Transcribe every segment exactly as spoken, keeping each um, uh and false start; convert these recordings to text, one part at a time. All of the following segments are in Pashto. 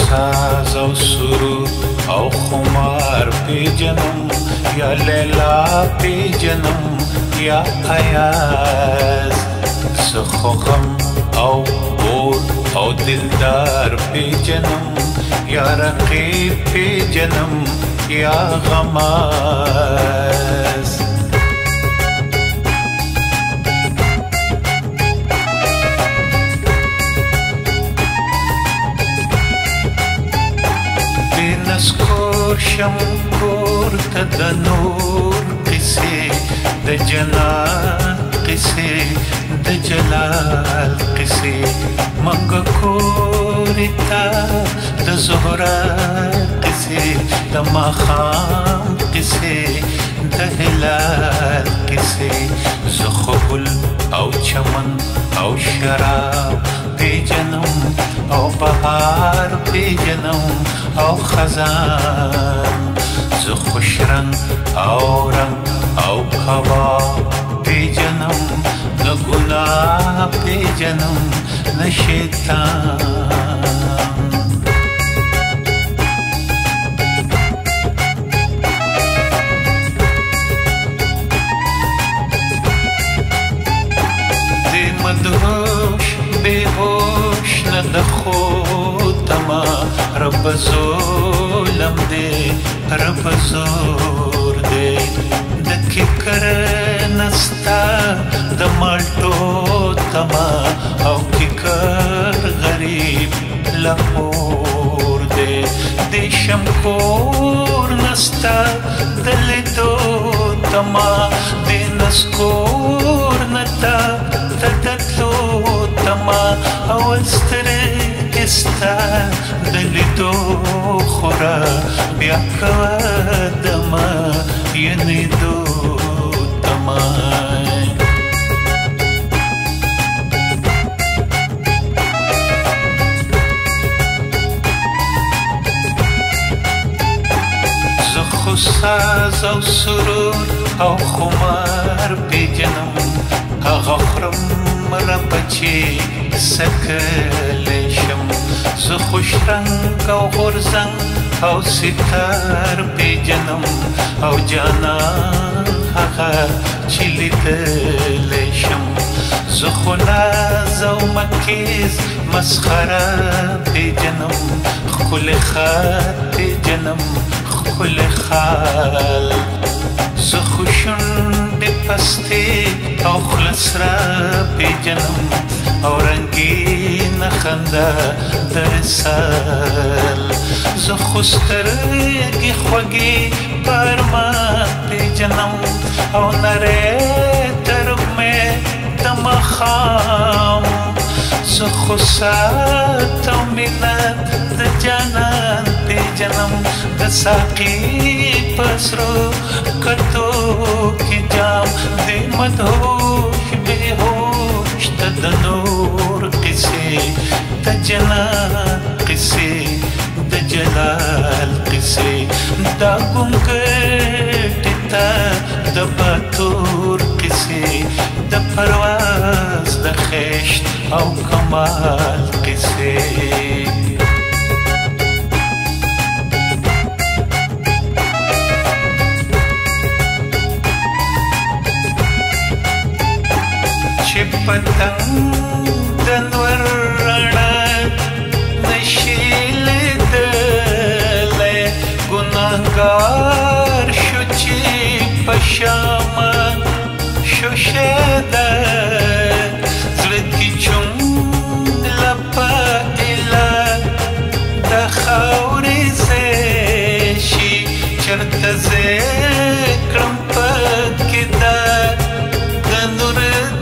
ساز او سرود او خمار پیجنم یا لیلا پیجنم یا ایاز زخو غم او بور او دلدار پیجنم یا رقیب پیجنم یا غماز نسکور شم کور ته د نور قصې د جنات قصې د جلال قصې منګ کور ته د زهرا قصې د ماښام قصې د هلال قصې زه خو ګل او چمن او شراب پیجنم او بهار پیجنم او خزان زه خوش رنگ او رنگ او کباب پیجنم نه گناه پیجنم نه شیطان دی مدهوش بیهوش نه د خودما رب ظلم دے رب زور دے د ککر نستا د مالټو تما او ککر غریب لپور دے د شمکور نستا د لیدو تما د نسکور نتا تدتلو تما اول سترګستا د لیدو خورا بیا کوه دما ینیدو تما زه خو ساز او سرود او خمار پیجنم هغه خورم ربه چې سکلی شم زه خوش رنگ او غورځنګ او ستار پیجنم او جانان هغه چې لیدلی شم زه خو ناز او مکیز مسخره پیجنم ښکلی خط پیجنم ښکلی خال زه خو شونډې پستې او خوله سره پیجنم او رنګینه خندا د وصال زه خو سترګې خوږې په ارمان پیجنم او نری ترږمې د ماښام زه خو ساعت او منت د جانان پیجنم د ساقي په سرو کټو کې جام د مدهوش بیهوش ته د نور قصې د جنات قصې د جلال قصې دا ګونګټې ته د باتور قصې د پرواز د خشت او کمال قصې چې پتنګ د نور رڼا نشي لیدلی ګناهګار شو چې په شامه شو شیده زړه کې چون لپه ایله د خاورې ځای شي چېرته ځای کړم پکې ده د نور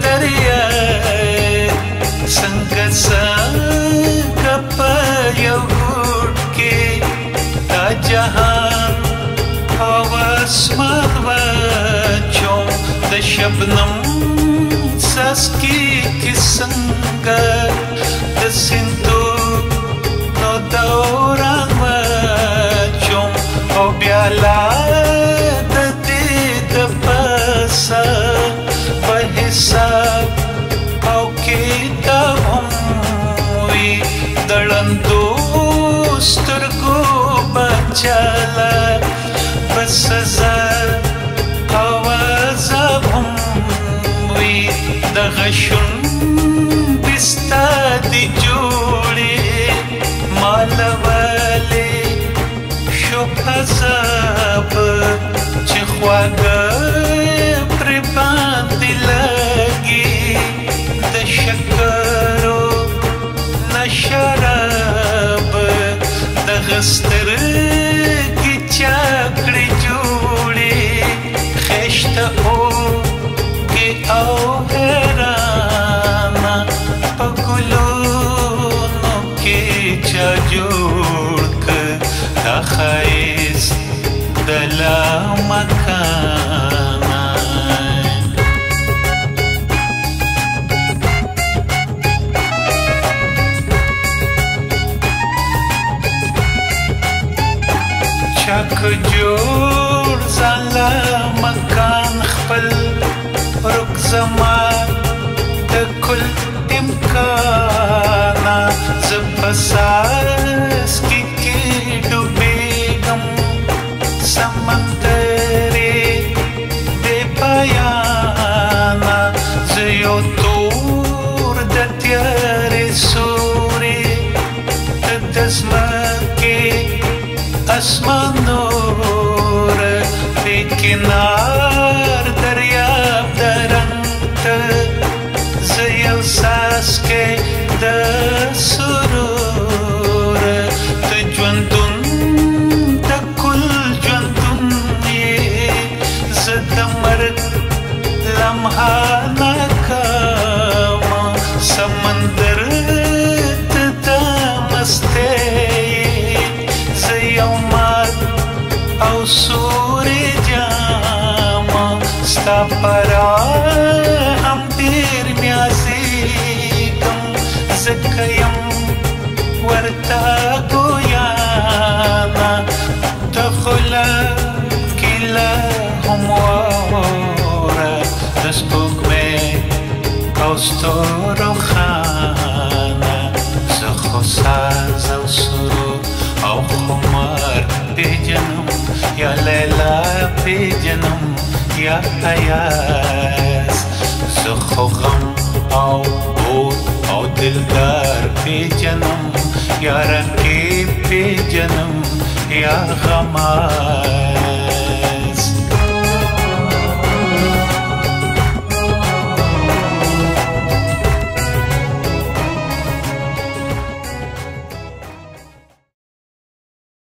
څنګه څنګه په یو ګوټ کې دا جهان او اسمان واچوم د شبنم څاڅکي کې څنګه د سیندونو دوران واچوم او بیا لا د دې د پاسه په حساب او کتاب هم وي د ړندو چاله بس سزا او عذاب هم وي دغه شونډې ستا دي جوړې مالولې شو عذاب چې خواږه پرې باندې لګي د شکرو نه شراب دغه سترګې چا کړې جوړې خشته اوږې او حیرانه په ګلونو کې چا جوړ کړ دا ښایست د لامکانه چا که جوړ ځان لامکان خپل رک زما د کل امکانه زه په څاڅکي کې ډوبېږم سمندرې بې پایانه زه یو تور د تیارې سورې د ځمکې اسمان نور بې کنار دریاب درنګ ته زه یو څاڅکی د سرور ته ژوندون د کل ژوندون یې زه د مرګ لمحه ناکامه سمندر ته د مستۍ زه یو مات او سورې جامه ستا پر هم ډېر میازېږم ځکه یم ورته ګویانه د خوله کیله هم واوره د سپوږمۍ او ستورو خانه زه خو ساز او سرور او خمار پیجنم یا لیلا پیجنم یا ایاز زه خو غم او بود او دلدار پیجنم یا رقیب پیجنم یا غماز